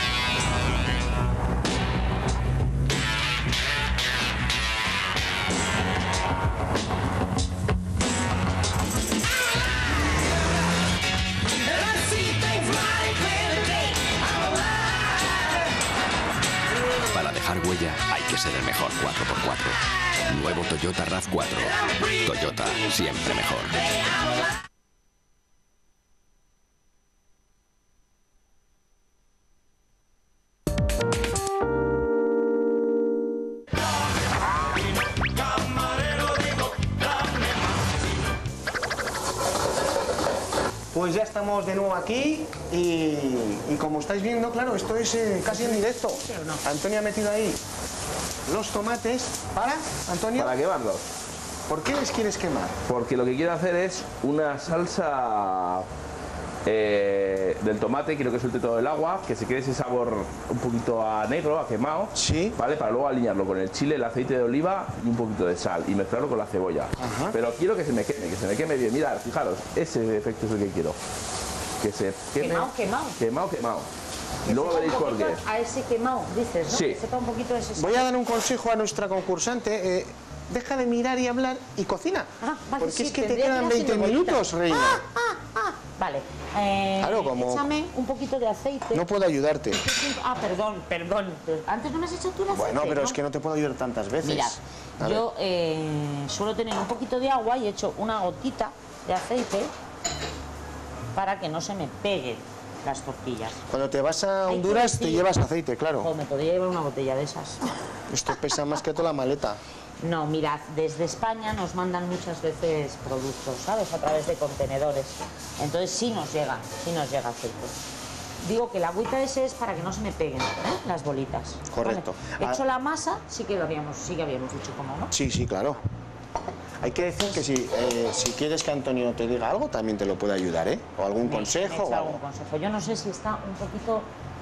Huella, hay que ser el mejor cuatro por cuatro. Nuevo Toyota RAV cuatro. Toyota, siempre mejor. Pues ya estamos de nuevo aquí y, y como estáis viendo, claro, esto es eh, casi en directo. Antonio ha metido ahí los tomates para, Antonio. Para quemarlos. ¿Por qué les quieres quemar? Porque lo que quiero hacer es una salsa eh, del tomate, quiero que suelte todo el agua, que se quede ese sabor un poquito a negro, a quemado, sí, ¿vale? Para luego alinearlo con el chile, el aceite de oliva y un poquito de sal y mezclarlo con la cebolla. Ajá. Pero quiero que se me queme, que se me queme bien. Mirad, fijaros, ese efecto es el que quiero. Que se queme. Quemado, quemado. Quemado, quemado. Y Que luego sepa veréis un por poquito qué. A ese quemado, dices, ¿no? Sí. Que sepa un poquito de ese sabor. Voy a dar un consejo a nuestra concursante. Eh, deja de mirar y hablar y cocina. Ah, vale, porque sí, es que te tendría quedan ir haciendo veinte minutos, bolitas. reina. Ah, ah, ah. Vale. Eh, Claro, como- Échame un poquito de aceite. No puedo ayudarte. Ah, perdón, perdón. Antes no me has hecho tú el aceite. Bueno, pero ¿no? es que no te puedo ayudar tantas veces. Mira, A ver. yo eh, suelo tener un poquito de agua y echo una gotita de aceite para que no se me peguen las tortillas. Cuando te vas a Hay que Honduras te decir- llevas aceite, claro. O me podría llevar una botella de esas. Esto pesa más que toda la maleta. No, mirad, desde España nos mandan muchas veces productos, ¿sabes? A través de contenedores. Entonces sí nos llega, sí nos llega aceite. Digo que la agüita ese es para que no se me peguen, ¿eh? Las bolitas. Correcto. Vale. Hecho Ah. la masa, sí que lo habíamos, sí que habíamos dicho cómo, ¿no? Sí, sí, claro. Hay que decir que si, eh, si quieres que Antonio te diga algo, también te lo puede ayudar, ¿eh? O algún Me- consejo me o echa algo. algún consejo. Yo no sé si está un poquito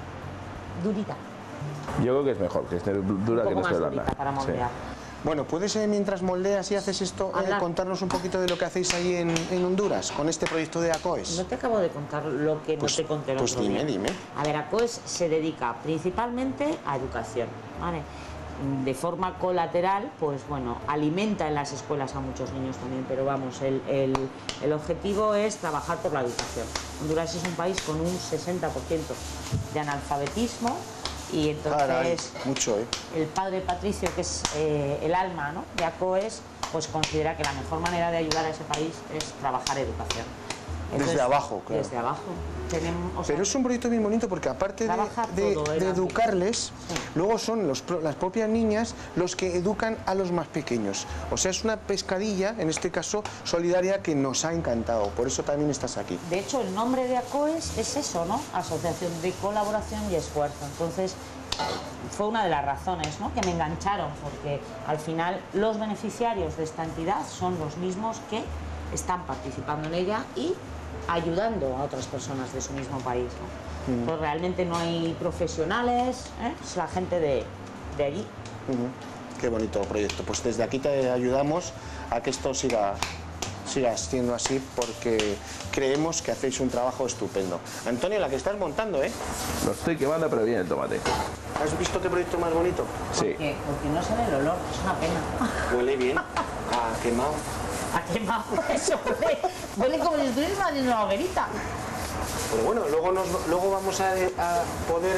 durita. Yo creo que es mejor, que esté dura Un que poco no más esté durita blanda. para Sí. moldear. Bueno, ¿puedes eh, mientras moldeas y haces esto, eh, Hablar. contarnos un poquito de lo que hacéis ahí en, en Honduras con este proyecto de ACOES? No te acabo de contar lo que Pues- no te conté el pues otro dime, día. dime. A ver, ACOES se dedica principalmente a educación, ¿vale? De forma colateral, pues bueno, alimenta en las escuelas a muchos niños también, pero vamos, el, el- el objetivo es trabajar por la educación. Honduras es un país con un sesenta por ciento de analfabetismo y entonces... Caray, mucho, ¿eh? El padre Patricio, que es eh, el alma, ¿no?, de ACOES, pues considera que la mejor manera de ayudar a ese país es trabajar educación. Desde abajo, claro. Desde abajo. Tenemos, o sea, Pero es un proyecto bien bonito porque aparte de, Trabajar de- todo el de ámbito. educarles, luego son los pro- las propias niñas los que educan a los más pequeños. O sea, es una pescadilla, en este caso, solidaria, que nos ha encantado. Por eso también estás aquí. de hecho, el nombre de ACOES es eso, ¿no? Asociación de Colaboración y Esfuerzo. Entonces, fue una de las razones, ¿no?, que me engancharon, porque al final los beneficiarios de esta entidad son los mismos que están participando en ella y ayudando a otras personas de su mismo país, ¿no? Mm. Pues realmente no hay profesionales, ¿eh? Es la gente de, de allí. Ujú. Qué bonito proyecto. Pues desde aquí te ayudamos a que esto siga, siga siendo así porque creemos que hacéis un trabajo estupendo. Antonio, la que estás montando, ¿eh? Lo estoy quemando, pero bien el tomate. ¿Has visto qué proyecto más bonito? Sí. Porque, porque no se ve el olor, es una pena. Huele bien. Ah, quemado. ¿A qué más? Eso huele, huele como si estuvieras haciendo una hoguerita. Pero bueno, luego, nos, luego vamos a, a poder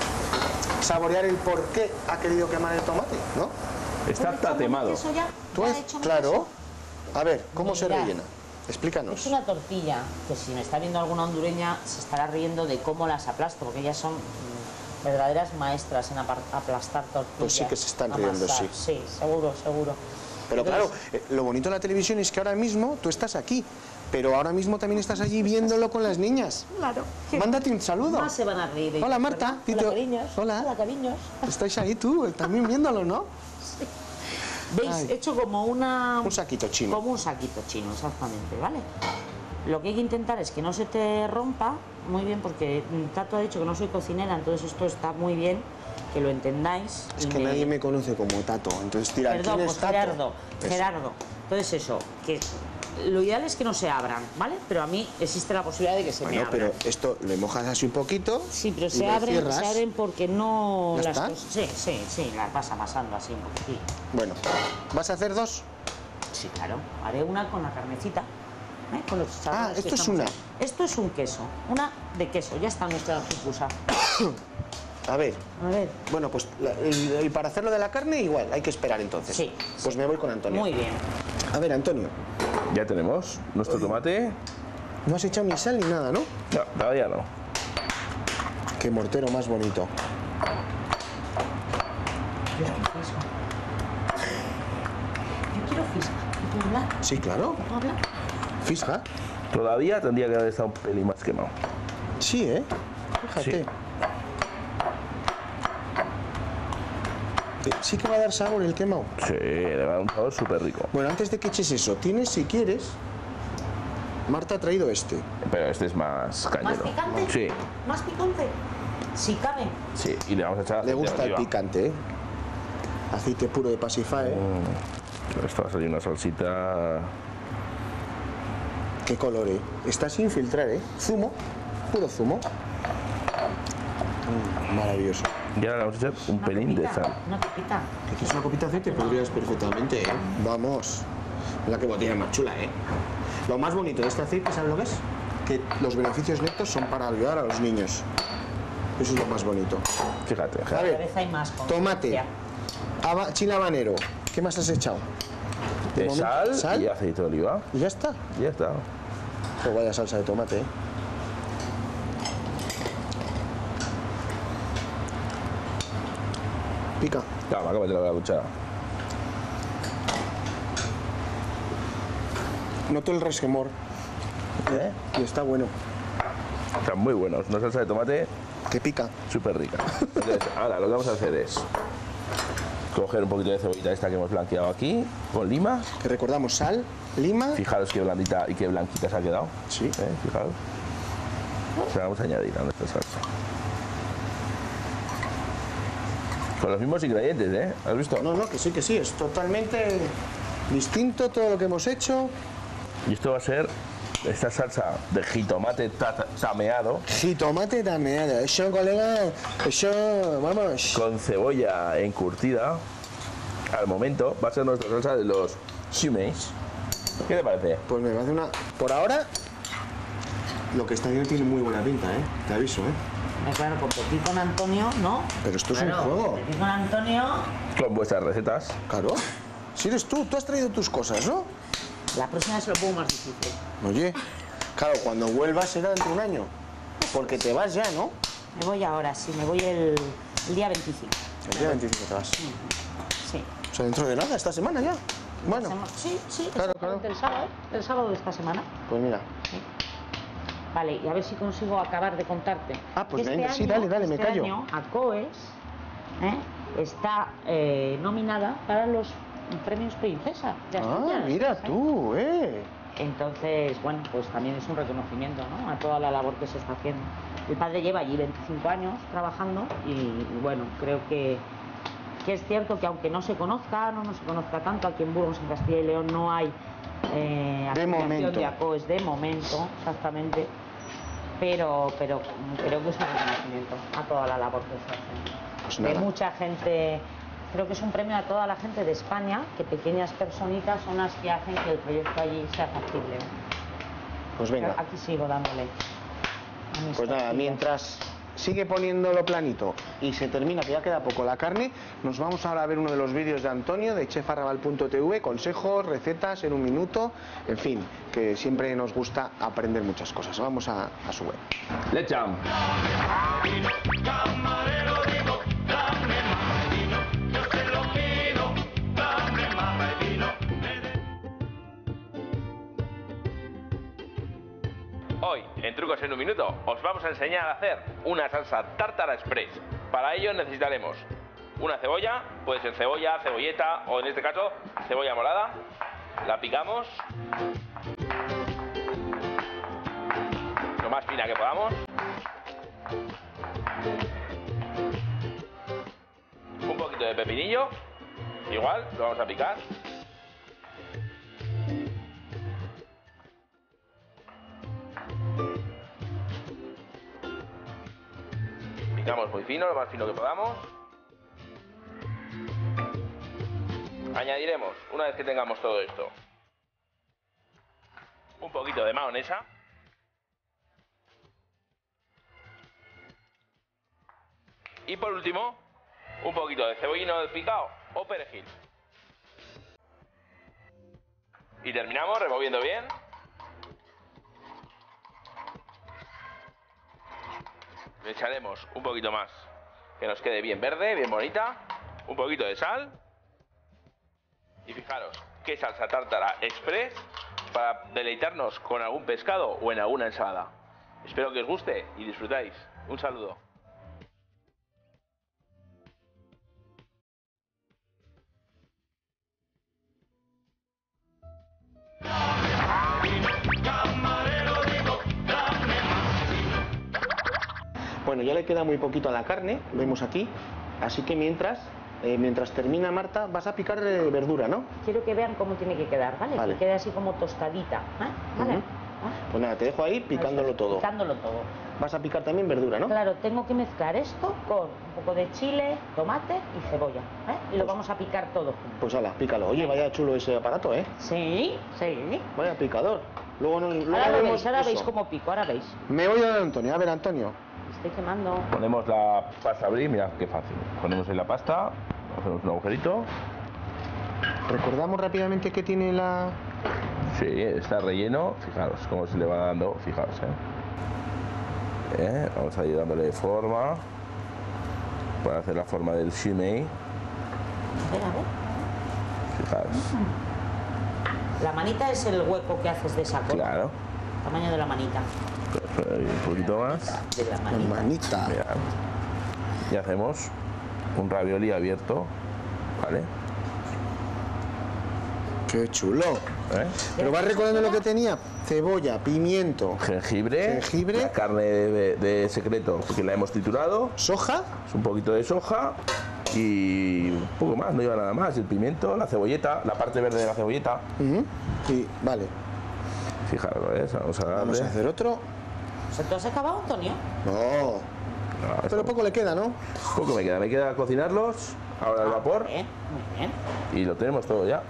saborear el por qué ha querido quemar el tomate, ¿no? Está tatemado. Eso ya, ¿Tú ya has- he hecho mi claro. queso. A ver, ¿cómo se Mira. rellena? Explícanos. Es una tortilla que si me está viendo alguna hondureña se estará riendo de cómo las aplasto, porque ellas son mm, verdaderas maestras en apar- aplastar tortillas. Pues sí que se están riendo, amasar. sí. Sí, seguro, seguro. Pero Entonces, claro, eh, lo bonito de la televisión es que ahora mismo tú estás aquí, pero ahora mismo también estás allí viéndolo con las niñas. Claro. Mándate un saludo. Más se van a reír. ellos, Hola, Marta. ¿verdad? Dite- Hola, cariños. Hola. Hola, cariños. Estáis ahí tú, también viéndolo, ¿no? ¿Veis? Ay. He hecho como una... Un saquito chino. Como un saquito chino, exactamente, ¿vale? Lo que hay que intentar es que no se te rompa muy bien, porque mm, Tato ha dicho que no soy cocinera, entonces esto está muy bien, que lo entendáis. Es y que me- nadie me conoce como Tato, entonces tira, Perdón, ¿quién pues es Tato? Gerardo, Eso. Gerardo. Entonces eso, que lo ideal es que no se abran, ¿vale? Pero a mí existe la posibilidad de que se me Bueno, abran. pero esto le mojas así un poquito. Sí, pero y se lo abren, cierras. se abren porque no ¿Ya las está? cosas... Sí, sí, sí, las vas amasando así un poquitín. Bueno, ¿vas a hacer dos? Sí, claro. Haré una con la carnecita. ¿eh? Con los Ah, chicharrones que esto es estamos una. haciendo. Esto es un queso. Una de queso. Ya está nuestra pupusa. A ver. A ver. Bueno, pues la- el- el para hacerlo de la carne igual, hay que esperar entonces. Sí. Pues me voy con Antonio. Muy bien. A ver, Antonio, Ya tenemos nuestro tomate. no has echado ni sal ni nada, ¿no? No, todavía no. Qué mortero más bonito. Yo quiero fisga. ¿Puedo hablar? Sí, claro. ¿Puedo hablar? Fisga. Todavía tendría que haber estado un pelín más quemado. Sí, ¿eh? Fíjate. Sí. Sí que va a dar sabor el quemado. Sí, le va a dar un sabor súper rico. Bueno, antes de que eches eso, tienes, si quieres, Marta ha traído este. Pero este es más cañero. ¿Más picante? Sí, ¿Más picante? Si cabe. sí. Y le vamos a echar Le aceite de gusta el oliva. picante, ¿eh? Aceite puro de Pacifae. Mm, esto va a salir una salsita... Qué color, ¿eh? Está sin filtrar, ¿eh? Zumo, puro zumo. Mm, maravilloso. Y ahora le vamos a echar un pelín de sal. Una copita. ¿Que quieres una copita de aceite? Podrías perfectamente, ¿eh? Vamos. Mira qué botella más chula, ¿eh? Lo más bonito de este aceite, ¿sabes lo que es? Que los beneficios netos son para ayudar a los niños. Eso es lo más bonito. Fíjate, A Cada ver, vez hay más. tomate, haba- chile habanero. ¿Qué más has echado? De momento, sal, sal. y aceite de oliva. ¿Y ya está? Ya está. Oh, vaya salsa de tomate, ¿eh? Pica. Calma, cómetelo con la cuchara. Noto el resquemor. ¿Eh? Y está bueno. Están muy buenos. Una salsa de tomate que pica. Súper rica. Entonces, ahora lo que vamos a hacer es coger un poquito de cebollita esta que hemos blanqueado aquí, con lima. Que recordamos, sal, lima. Fijaros qué blandita y qué blanquita se ha quedado. Sí. ¿Eh? Fijaros. Se la vamos a añadir a nuestra salsa. Con los mismos ingredientes, ¿eh? ¿Has visto? No, no, que sí, que sí. Es totalmente distinto todo lo que hemos hecho. Y esto va a ser esta salsa de jitomate ta- tameado. Jitomate tameado. Eso, colega, eso, vamos. Con cebolla encurtida. Al momento va a ser nuestra salsa de los shumeis. ¿Qué te parece? Pues me parece una... Por ahora, lo que está haciendo tiene muy buena pinta, ¿eh? Te aviso, ¿eh? Claro, competir con Antonio, ¿no? Pero esto Claro, es un juego. competir con Antonio. Con vuestras recetas. Claro. Si eres tú, tú has traído tus cosas, ¿no? La próxima se lo pongo más difícil. Oye, claro, cuando vuelvas será dentro de un año. Porque te vas ya, ¿no? Me voy ahora, sí, me voy el, el día veinticinco. El día veinticinco te vas. Sí. O sea, dentro de nada, esta semana ya. Bueno. Sí, sí, Claro, exactamente, el sábado, el sábado de esta semana. Pues mira. Sí. Vale, y a ver si consigo acabar de contarte. Ah, pues Que venga, sí, dale, dale, me este callo. año, ACOES ¿eh? está eh, nominada para los premios Princesa de Asturias. Ah, mira tú, eh. Entonces, bueno, pues también es un reconocimiento, ¿no?, a toda la labor que se está haciendo. El padre lleva allí veinticinco años trabajando y, y bueno, creo que, que es cierto que aunque no se conozca, no, no se conozca tanto, aquí en Burgos, en Castilla y León, no hay eh, De asociación momento. de ACOES de momento, exactamente, pero, pero creo que es un reconocimiento a toda la labor que se hace. Pues De nada. mucha gente. Creo que es un premio a toda la gente de España, que pequeñas personitas son las que hacen que el proyecto allí sea factible. Pues venga. Aquí sigo dándole. a mis Pues nada, tortillas. mientras sigue poniéndolo planito y se termina, que ya queda poco la carne, nos vamos ahora a ver uno de los vídeos de Antonio de chef arrabal punto t v, consejos, recetas en un minuto, en fin, que siempre nos gusta aprender muchas cosas. Vamos a, a su web. Lecham. Hoy, en Trucos en un Minuto, os vamos a enseñar a hacer una salsa tártara express. Para ello necesitaremos una cebolla, puede ser cebolla, cebolleta o en este caso cebolla morada. La picamos lo más fina que podamos. Un poquito de pepinillo, igual, lo vamos a picar. Picamos muy fino, lo más fino que podamos. Añadiremos, una vez que tengamos todo esto, un poquito de mayonesa. Y por último, un poquito de cebollino picado o perejil. Y terminamos removiendo bien. Le echaremos un poquito más, que nos quede bien verde, bien bonita. Un poquito de sal. Y fijaros, qué salsa tártara express para deleitarnos con algún pescado o en alguna ensalada. Espero que os guste y disfrutáis. Un saludo. Bueno, ya le queda muy poquito a la carne, vemos aquí, así que mientras, eh, mientras termina Marta, vas a picar eh, verdura, ¿no? Quiero que vean cómo tiene que quedar, ¿vale? Vale. Que quede así como tostadita, ¿eh? ¿Vale? Uh-huh. Pues nada, te dejo ahí picándolo Eso, todo. Picándolo todo. Vas a picar también verdura, ¿no? Claro, tengo que mezclar esto con un poco de chile, tomate y cebolla, ¿eh? Y lo vamos a picar todo junto. Pues hala, pícalo. Oye, vaya chulo ese aparato, ¿eh? Sí, sí. Vaya picador. Luego nos luego Ahora lo vemos veis, ahora eso. veis cómo pico, ahora veis. Me voy a dar a Antonio. A ver, Antonio. Estoy quemando. Ponemos la pasta a abrir, mirad qué fácil. Ponemos ahí la pasta, hacemos un agujerito. Recordamos rápidamente que tiene la... Sí, está relleno. Fijaros cómo se le va dando, fijaros, ¿eh? ¿Eh? Vamos a ir dándole forma para hacer la forma del shumei. A ver, a ver. Fijaros. La manita es el hueco que haces de esa cola. Claro. Tamaño de la manita. Un poquito más. De la manita. manita. Mirad. Y hacemos un ravioli abierto, ¿vale? Qué chulo. ¿Eh? Pero vas recordando lo que tenía. Cebolla, pimiento, jengibre, jengibre, la carne de, de secreto, porque la hemos triturado, soja, un poquito de soja y un poco más, no lleva nada más, el pimiento, la cebolleta, la parte verde de la cebolleta. Uh-huh. Y vale. Fijaros, ¿ves? Vamos a darle. Vamos a hacer otro. ¿Se te has acabado, Antonio? No. No, pero poco le queda, ¿no? Poco me queda, me queda cocinarlos, ahora al vapor. Bien, muy bien. Y lo tenemos todo ya.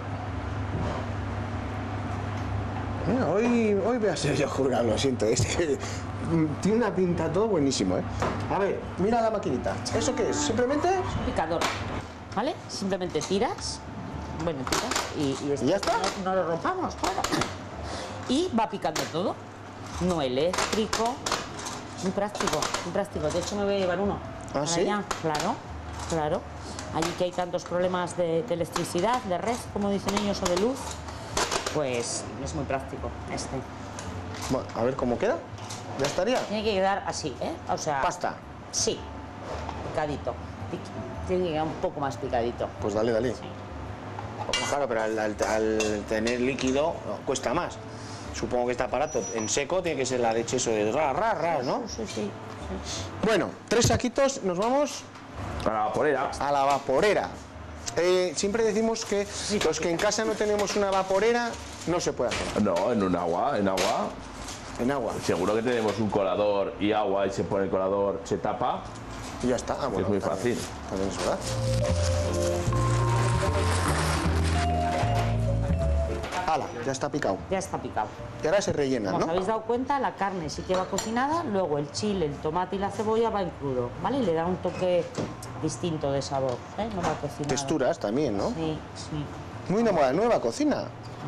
Mira, hoy, hoy voy a ser yo jurado, lo siento. Es que tiene una pinta todo buenísimo, ¿eh? A ver, mira la maquinita. ¿Eso qué es? ¿Simplemente? Un picador, ¿vale? Simplemente tiras, bueno, tiras y, y, esto ¿Y ya está? No, no lo rompamos, claro. Y va picando todo. No eléctrico, muy práctico, muy práctico. De hecho, me voy a llevar uno. ¿Ah, para sí? allá. Claro, claro. Allí que hay tantos problemas de, de electricidad, de red, como dicen ellos, o de luz, pues es muy práctico este. Bueno, a ver cómo queda. ¿Ya estaría? Tiene que quedar así, ¿eh? O sea... ¿Pasta? Sí, picadito. Pic- Tiene que quedar un poco más picadito. Pues dale, dale. Pues claro, pero al, al- al tener líquido no, cuesta más. Supongo que este aparato en seco tiene que ser la leche eso de ra, ra, ra, ¿no? Sí, sí. Bueno, tres saquitos, nos vamos a la vaporera. A la vaporera. Eh, siempre decimos que los que en casa no tenemos una vaporera no se puede hacer. No, en un agua, en agua. En agua. Seguro que tenemos un colador y agua y se pone el colador, se tapa. Y ya está. Ah, bueno, es muy también, fácil. También es verdad. Hala, ya está picado. Ya está picado. Y ahora se rellena, Como ¿no? os habéis dado cuenta, la carne sí que va cocinada, luego el chile, el tomate y la cebolla va en crudo, ¿vale? Y le da un toque distinto de sabor, ¿eh? No va cocinado. Texturas también, ¿no? Sí, sí. Muy de moda, nueva cocina.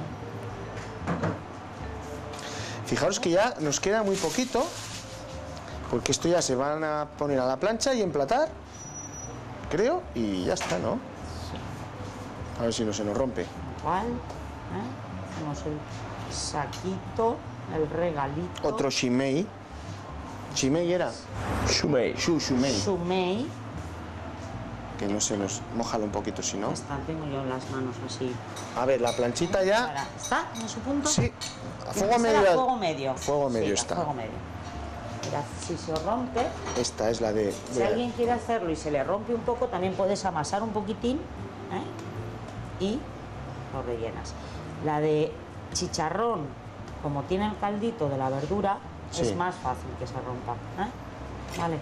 Fijaros que ya nos queda muy poquito, porque esto ya se van a poner a la plancha y emplatar, creo, y ya está, ¿no? A ver si no se nos rompe. Igual, ¿eh? Hacemos el saquito, el regalito. Otro shimei. ¿Shimei era? Shumei. Shu, shumei. Shumei. Que no se nos... Mójalo un poquito, si no. Está, tengo yo las manos así. A ver, la planchita ya... ¿Está en su punto? Sí. A Tiene fuego que ser medio. A fuego medio. Fuego medio Sí, está. A fuego medio. Mirad, si se os rompe, Esta es la de... si de- alguien quiere hacerlo y se le rompe un poco, también puedes amasar un poquitín, ¿eh? Y lo rellenas. La de chicharrón, como tiene el caldito de la verdura, Sí. es más fácil que se rompa, ¿eh? Vale.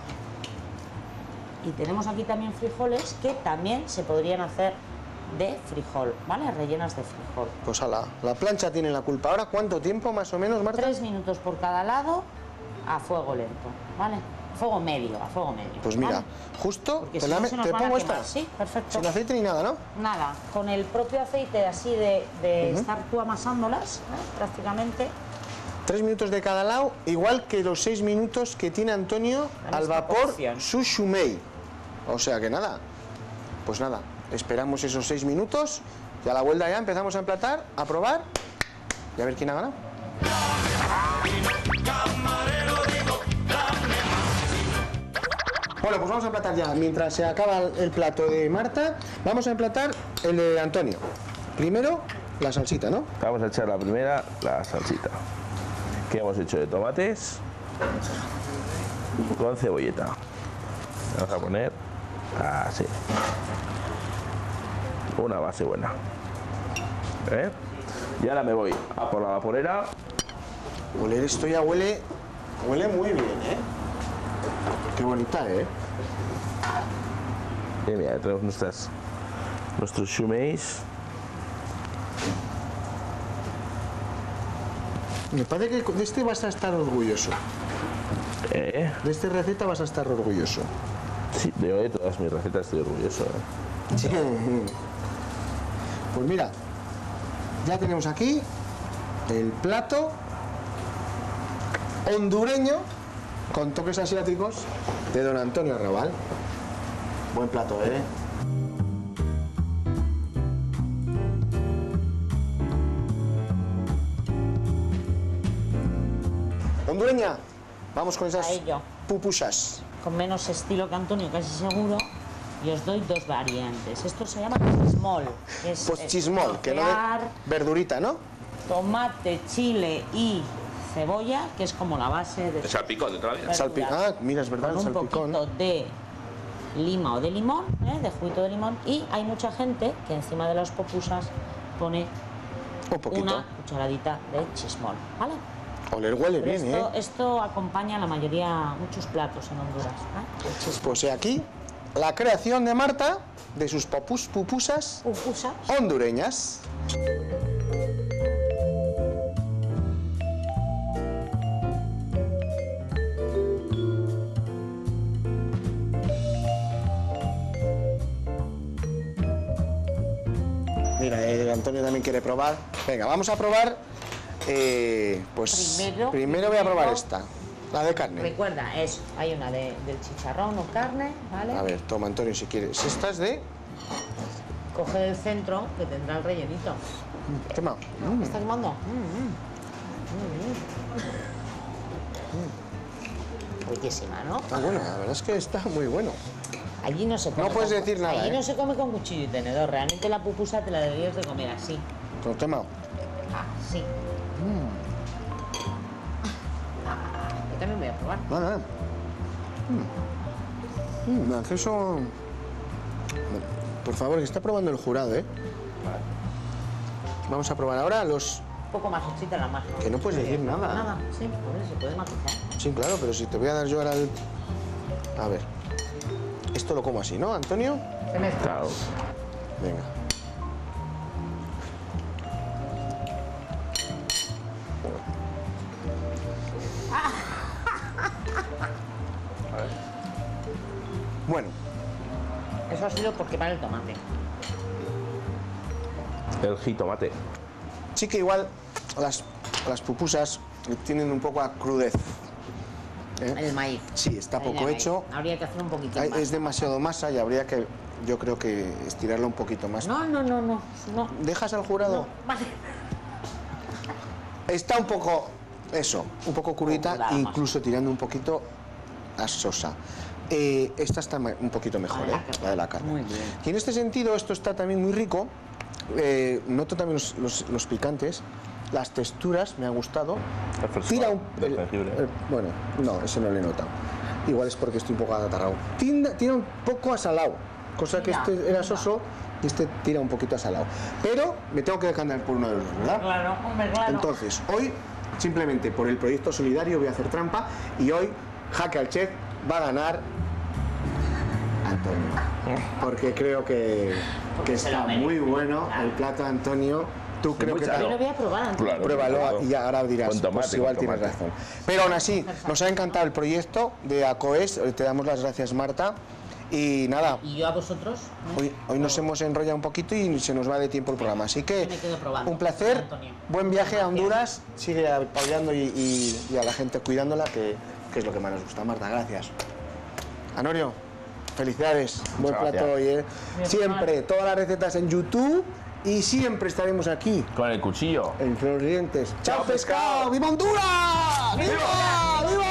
Y tenemos aquí también frijoles que también se podrían hacer de frijol, ¿vale? Rellenas de frijol. Pues a la, la plancha tiene la culpa. Ahora, ¿cuánto tiempo más o menos, Marta? Tres minutos por cada lado a fuego lento, ¿vale? A fuego medio, a fuego medio. Pues mira, ¿vale? justo, Porque te, si la no me- se nos te van a pongo quemar. esta. Sí, perfecto. Sin aceite ni nada, ¿no? Nada, con el propio aceite así de, de Ujú. estar tú amasándolas, ¿no? Prácticamente. Tres minutos de cada lado, igual que los seis minutos que tiene Antonio La al misma vapor cocción. su shumei. O sea que nada, pues nada, esperamos esos seis minutos y a la vuelta ya empezamos a emplatar, a probar y a ver quién ha ganado. Bueno, pues vamos a emplatar ya. Mientras se acaba el plato de Marta, vamos a emplatar el de Antonio. Primero, la salsita, ¿no? Vamos a echar la primera, la salsita. Que hemos hecho de tomates con cebolleta. Vamos a poner así. Una base buena. ¿Eh? Y ahora me voy a por la vaporera. Oler esto ya huele, huele muy bien, ¿eh? Qué bonita, ¿eh? Y mira, tenemos nuestras, nuestros shumeis. Me parece que de este vas a estar orgulloso. ¿Eh? De esta receta vas a estar orgulloso. Sí, de hoy todas mis recetas estoy orgulloso, ¿eh? Sí. Pues mira, ya tenemos aquí el plato hondureño con toques asiáticos de don Antonio Arrabal. Buen plato, ¿eh? Hondureña, vamos con esas pupusas. Con menos estilo que Antonio, casi seguro. Y os doy dos variantes. Esto se llama chismol. Que es, Pues chismol, que no de verdurita, ¿no? Tomate, chile y cebolla, que es como la base de... El salpicón de toda la vida. Salpi- ah, mira, es verdad, con el un salpicón. poquito de lima o de limón, ¿eh? de juguito de limón. Y hay mucha gente que encima de las popusas pone un poquito. una cucharadita de chismol, ¿vale? Oler huele Pero bien, esto, ¿eh? esto acompaña la mayoría, muchos platos en Honduras. ¿eh? El chismol. Pues he aquí la creación de Marta de sus popus, pupusas ¿Pupusas? hondureñas. Mira, eh, Antonio también quiere probar. Venga, vamos a probar. Eh, pues Primero- primero voy a probar primero- esta, la de carne. Recuerda, eso, hay una de, del chicharrón o carne, ¿vale? A ver, toma Antonio si quieres. Esta es de... Coge del centro, que tendrá el rellenito. Toma. ¿Me está quemando? Mm, mm. Riquísima, ¿no? Está bueno, la verdad es que está muy bueno. Allí no se come No puedes con- decir nada, Allí ¿eh? no se come con cuchillo y tenedor. Realmente la pupusa te la deberías de comer así. Pero toma. Así. Yo también voy a probar. Vale, vale. Mm. Mm, acceso... Por favor, que está probando el jurado, ¿eh? Vamos a probar ahora los... Un poco más hechita la masa. Que no puedes decir nada. Nada, sí, por eso se puede matizar. Sí, claro, pero si te voy a dar yo ahora el... A ver. Esto lo como así, ¿no, Antonio? Se mezcla. Claro. Venga. Bueno, Eso ha sido porque para el tomate. El jitomate. sí que igual las, las pupusas tienen un poco a crudez. ¿eh? El maíz. Sí, está Harina poco de maíz. hecho. Habría que hacer un poquito Hay- más. Es demasiado masa y habría que, yo creo que estirarlo un poquito más. No, no, no, no. no. ¿Dejas al jurado? Vale. Está un poco, eso, un poco crudita, Crudada más. incluso tirando un poquito a sosa. Eh, esta está ma- un poquito mejor, La ¿eh? la de la carne. Muy bien. Y en este sentido, esto está también muy rico. Eh, noto también los, los- los picantes, las texturas, me ha gustado. El fresco Tira un... del el- jengibre. el- bueno, no, ese no le he notado. Igual es porque estoy un poco atarrado. Tira, tira un poco a salado, cosa que Mira, este era mira. soso y este tira un poquito a salado. Pero me tengo que decantar por uno de los dos, ¿verdad? Claro, hombre, claro. Entonces, hoy, simplemente por el proyecto solidario, voy a hacer trampa y hoy, Jaque al Chef va a ganar Antonio. Porque creo que, Porque que se lo está merece. muy bueno el plato de Antonio. Tú creo que Yo lo voy a probar antes. Claro. Pruébalo y ahora dirás, Con tomate, pues igual con tienes tomate. razón. Pero aún así, nos ha encantado el proyecto de ACOES. Te damos las gracias, Marta. Y nada, Y yo a vosotros. ¿no? hoy, hoy nos hemos enrollado un poquito y se nos va de tiempo el programa. Así que Yo me quedo probando. un placer, Antonio. buen viaje a Gracias. Honduras. Sigue apoyando y, y- y a la gente cuidándola, que, que es lo que más nos gusta. Marta, gracias. Anorio, felicidades. Buen Muchas plato gracias. hoy, ¿eh? Bien, Siempre, todas las recetas en YouTube y siempre estaremos aquí. Con el cuchillo. Entre los dientes. ¡Chao, pescado! ¡Viva Honduras! ¡Viva! ¡Viva!